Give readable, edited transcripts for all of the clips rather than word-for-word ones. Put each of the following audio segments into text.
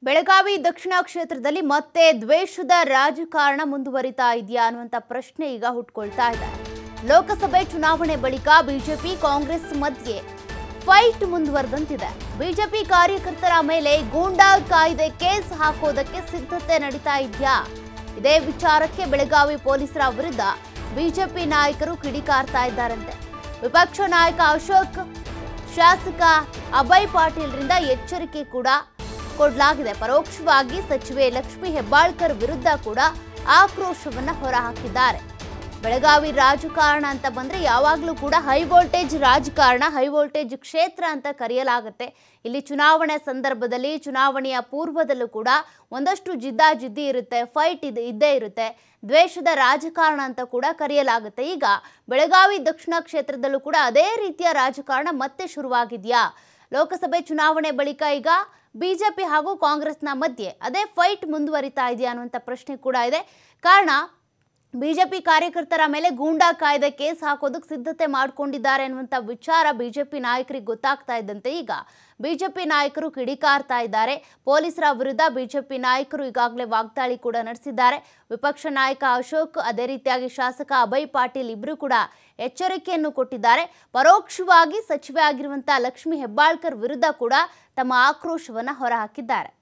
ಬೆಳಗಾವಿ ದಕ್ಷಿಣ ಕ್ಷೇತ್ರದಲ್ಲಿ ಮತ್ತೆ ದ್ವೇಷದ ರಾಜಕಾರಣ ಮುಂದುವರಿತಾ ಇದೆಯಾ ಅನ್ನುವಂತ ಪ್ರಶ್ನೆ ಈಗ ಹುಟ್ಟುಕೊಳ್ತಾ ಇದೆ. ಲೋಕಸಭೆ ಚುನಾವಣೆ ಬಳಿಕ ಬಿಜೆಪಿ ಕಾಂಗ್ರೆಸ್ ಮಧ್ಯೆ ಫೈಟ್ ಮುಂದುವರೆದಂತಿದೆ. ಬಿಜೆಪಿ ಕಾರ್ಯಕರ್ತರ ಮೇಲೆ ಗೂಂಡಾ ಕಾಯ್ದೆ ಕೇಸ್ ಹಾಕೋದಕ್ಕೆ ಸಿದ್ಧತೆ ನಡೀತಾ ಇದೆಯಾ? ಇದೇ ವಿಚಾರಕ್ಕೆ ಬೆಳಗಾವಿ ಪೊಲೀಸರ ವಿರುದ್ಧ ಬಿಜೆಪಿ ನಾಯಕರು ಕಿಡಿಕಾರ್ತಾ ಇದ್ದಾರಂತೆ. ವಿಪಕ್ಷ ನಾಯಕ ಅಶೋಕ್, ಶಾಸಕ ಅಭಯ್ ಪಾಟೀಲ್ರಿಂದ ಎಚ್ಚರಿಕೆ ಕೂಡ ಕೊಡಲಾಗಿದೆ. ಪರೋಕ್ಷವಾಗಿ ಸಚಿವೆ ಲಕ್ಷ್ಮಿ ಹೆಬ್ಬಾಳ್ಕರ್ ವಿರುದ್ಧ ಕೂಡ ಆಕ್ರೋಶವನ್ನ ಹೊರಹಾಕಿದ್ದಾರೆ. ಬೆಳಗಾವಿ ರಾಜಕಾರಣ ಅಂತ ಬಂದ್ರೆ ಯಾವಾಗಲೂ ಕೂಡ ಹೈ ವೋಲ್ಟೇಜ್ ರಾಜಕಾರಣ, ಹೈ ವೋಲ್ಟೇಜ್ ಕ್ಷೇತ್ರ ಅಂತ ಕರೆಯಲಾಗುತ್ತೆ. ಇಲ್ಲಿ ಚುನಾವಣೆ ಸಂದರ್ಭದಲ್ಲಿ, ಚುನಾವಣೆಯ ಪೂರ್ವದಲ್ಲೂ ಕೂಡ ಒಂದಷ್ಟು ಜಿದ್ದಾಜಿದ್ದಿ ಇರುತ್ತೆ, ಫೈಟ್ ಇದ್ದೇ ಇರುತ್ತೆ. ದ್ವೇಷದ ರಾಜಕಾರಣ ಅಂತ ಕೂಡ ಕರೆಯಲಾಗುತ್ತೆ. ಈಗ ಬೆಳಗಾವಿ ದಕ್ಷಿಣ ಕ್ಷೇತ್ರದಲ್ಲೂ ಕೂಡ ಅದೇ ರೀತಿಯ ರಾಜಕಾರಣ ಮತ್ತೆ ಶುರುವಾಗಿದೆಯಾ? ಲೋಕಸಭೆ ಚುನಾವಣೆ ಬಳಿಕ ಈಗ ಬಿಜೆಪಿ ಹಾಗೂ ಕಾಂಗ್ರೆಸ್ನ ಮಧ್ಯೆ ಅದೇ ಫೈಟ್ ಮುಂದುವರಿತಾ ಇದೆಯಾ ಅನ್ನುವಂಥ ಪ್ರಶ್ನೆ ಕೂಡ ಇದೆ. ಕಾರಣ ಬಿಜೆಪಿ ಕಾರ್ಯಕರ್ತರ ಮೇಲೆ ಗೂಂಡಾ ಕಾಯ್ದೆ ಕೇಸ್ ಹಾಕೋದಕ್ಕೆ ಸಿದ್ಧತೆ ಮಾಡಿಕೊಂಡಿದ್ದಾರೆ ಅನ್ನುವಂಥ ವಿಚಾರ ಬಿಜೆಪಿ ನಾಯಕರಿಗೆ ಗೊತ್ತಾಗ್ತಾ ಇದ್ದಂತೆ ಈಗ ಬಿಜೆಪಿ ನಾಯಕರು ಕಿಡಿಕಾರ್ತಾ ಇದ್ದಾರೆ. ಪೊಲೀಸರ ವಿರುದ್ಧ ಬಿಜೆಪಿ ನಾಯಕರು ಈಗಾಗಲೇ ವಾಗ್ದಾಳಿ ಕೂಡ ನಡೆಸಿದ್ದಾರೆ. ವಿಪಕ್ಷ ನಾಯಕ ಅಶೋಕ್, ಅದೇ ರೀತಿಯಾಗಿ ಶಾಸಕ ಅಭಯ್ ಪಾಟೀಲ್ ಇಬ್ಬರು ಕೂಡ ಎಚ್ಚರಿಕೆಯನ್ನು ಕೊಟ್ಟಿದ್ದಾರೆ. ಪರೋಕ್ಷವಾಗಿ ಸಚಿವೆ ಆಗಿರುವಂಥ ಲಕ್ಷ್ಮಿ ಹೆಬ್ಬಾಳ್ಕರ್ ವಿರುದ್ಧ ಕೂಡ ತಮ್ಮ ಆಕ್ರೋಶವನ್ನು ಹೊರಹಾಕಿದ್ದಾರೆ.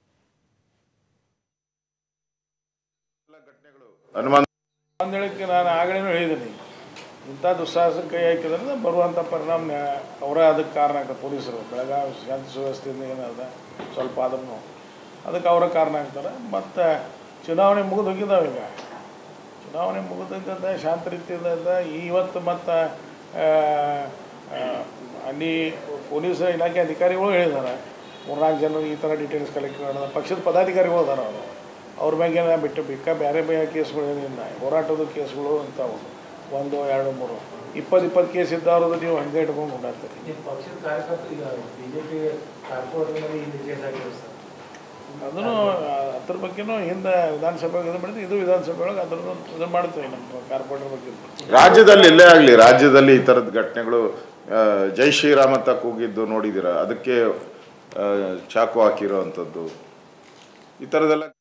ಹೇಳಕ್ಕೆ ನಾನು ಆಗಲೇ ಹೇಳಿದ್ದೀನಿ, ಇಂಥ ದುಸ್ಸಾಹಸಕ್ಕೆ ಕೈ ಹಾಕಿದ್ರೆ ಬರುವಂಥ ಪರಿಣಾಮ ಅವರೇ ಅದಕ್ಕೆ ಕಾರಣ ಆಗ್ತದೆ. ಪೊಲೀಸರು ಬೆಳಗಾವಿ ಶಾಂತಿ ಸುವ್ಯವಸ್ಥೆಯಿಂದ ಏನದ ಸ್ವಲ್ಪ ಅದನ್ನು ಅದಕ್ಕೆ ಅವರ ಕಾರಣ ಆಗ್ತಾರೆ. ಮತ್ತು ಚುನಾವಣೆ ಮುಗಿದು ಹೋಗಿದ್ದಾವೆ. ಈಗ ಚುನಾವಣೆ ಮುಗಿದ ಶಾಂತ ರೀತಿಯಿಂದ ಇವತ್ತು ಮತ್ತು ಅಲ್ಲಿ ಪೊಲೀಸ್ ಇಲಾಖೆ ಅಧಿಕಾರಿಗಳು ಹೇಳಿದ್ದಾರೆ, 3-4 ಜನರು ಈ ಥರ ಡೀಟೇಲ್ಸ್ ಕಲೆಕ್ಟ್ ಮಾಡೋದು. ಪಕ್ಷದ ಪದಾಧಿಕಾರಿಗಳು ಅದಾರ, ಅವ್ರ ಬಗ್ಗೆ ಬಿಟ್ಟು ಬೇರೆ ಬೇರೆ ಕೇಸ್ಗಳು ಏನಿಲ್ಲ, ಹೋರಾಟದ ಕೇಸ್ಗಳು ಅಂತಾವು 1, 2, 3, 20 ಕೇಸ್ ಇದ್ದವ್ರದ್ದು ನೀವು ಹಂಗೆ ಇಟ್ಕೊಂಡು ಕೊಂಡಾಡ್ತೀರಿ. ಅದನ್ನು ಅದ್ರ ಬಗ್ಗೆನೂ ಹಿಂದೆ ವಿಧಾನಸಭೆಗೆ ಇದು ಮಾಡಿದ್ವಿ, ಇದು ವಿಧಾನಸಭೆ ಒಳಗೆ ಅದ್ರದ್ದು ಇದು ಮಾಡ್ತೀವಿ. ನಮ್ಮ ಕಾರ್ಪೊರೇಟರ್ ಬಗ್ಗೆ ರಾಜ್ಯದಲ್ಲಿ ಎಲ್ಲೇ ಆಗಲಿ, ರಾಜ್ಯದಲ್ಲಿ ಈ ಥರದ ಘಟನೆಗಳು, ಜೈ ಶ್ರೀರಾಮ್ ಅಂತ ಕೂಗಿದ್ದು ನೋಡಿದ್ದೀರಾ? ಅದಕ್ಕೆ ಚಾಕು ಹಾಕಿರೋ ಅಂಥದ್ದು, ಈ ಥರದ್ದೆಲ್ಲ